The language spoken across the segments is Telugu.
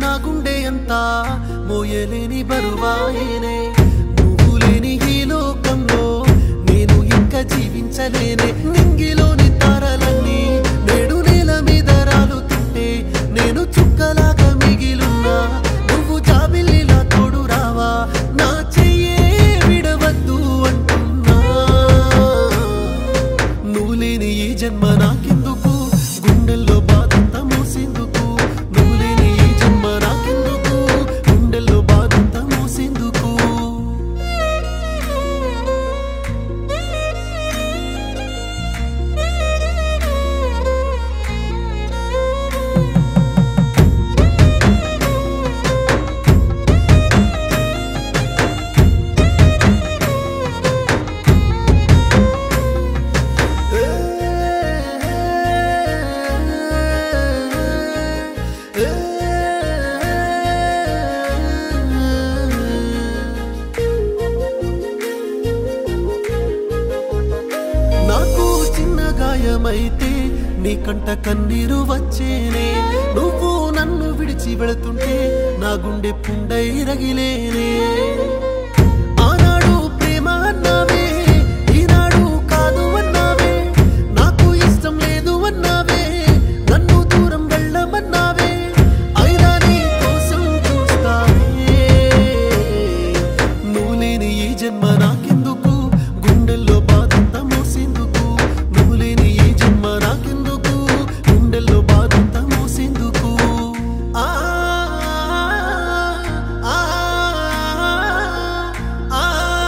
నా గుండె అంతా మోయలేని బరువాయేనే నువ్వు లేని ఈ లోకంలో నేను ఇంకా జీవించలేనే నింగిలోని తారలన్నీ నేడు నేల మీద రాలుతుంటే నేను చుక్కలాగా మిగిలున్నా నువ్వు జాబిల్లిలా తోడు రావా నా చెయ్యే విడవద్దు అంటున్నా నువ్వు లేని ఈ జన్మ నాకెందుకు గుండెల్లో బాధంతా మోసేందుకు నువ్వు లేని ఈ జన్మ నాకెందుకు గుండెల్లో బాధంతా మోసేందుకు నాకు చిన్న గాయమైతే నీ కంట కన్నీరు వచ్చేనే నువ్వు నన్ను విడిచి వెళుతుంటే నా గుండె పుండై రగిలేనే ఆనాడు ప్రేమ అన్నావే ఈనాడు కాదు అన్నావే నాకు ఇష్టం లేదు అన్నావే నన్ను దూరం వెళ్ళమన్నావే అయినా నీ కోసం చూస్తావే నువ్వు లేని ఈ జన్మ నాకెందుకు గుండెల్లో బాధంతా మోసేందుకు నువ్వు లేని ఈ జన్మ నాకెందుకు గుండెల్లో బాధంతా మోసేందుకు ఆ ఆ ఆ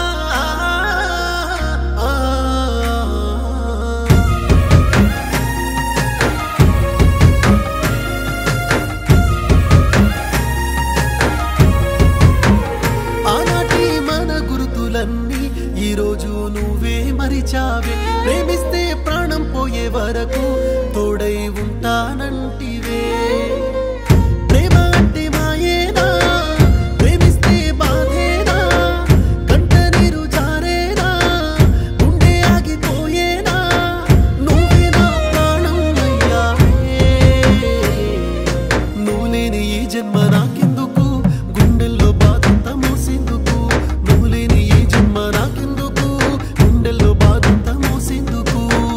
ఆనాటి మన గుర్తులన్నీ ఈరోజు నువ్వే మరిచావే ప్రేమిస్తే ప్రాణం పోయే వరకు తోడై ఉంటానంటివే ప్రేమ అంటే మాయేనా ప్రేమిస్తే బాధేనా కంట నీరు జారేనా గుండె ఆగిపోయేనా నువ్వే నా ప్రాణం అయ్యావే నువ్వు లేని ఈ జన్మ నాకెందుకు గుండెల్లో బాధంతా మోసేందుకు నువ్వు లేని ఈ జన్మ నాకెందుకు గుండెల్లో బాధంతా మోసేందుకు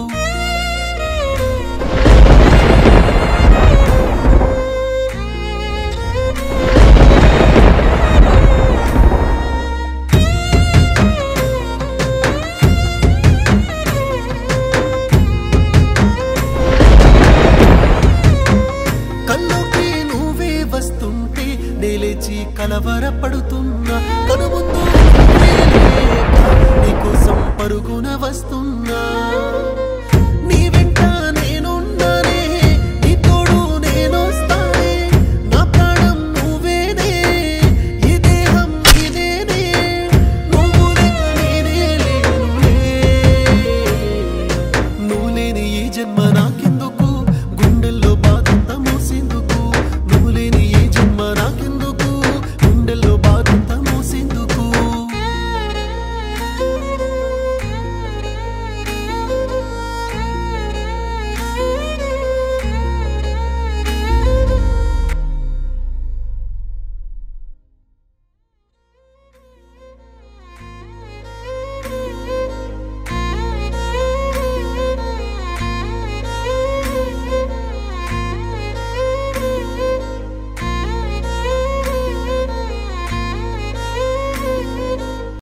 కల్లోకి నువ్వే వస్తుంటే నేలేచి కలవరపడుతున్నా కనుముందు నువ్వే లేక నీకోసం పరుగున వస్తున్నా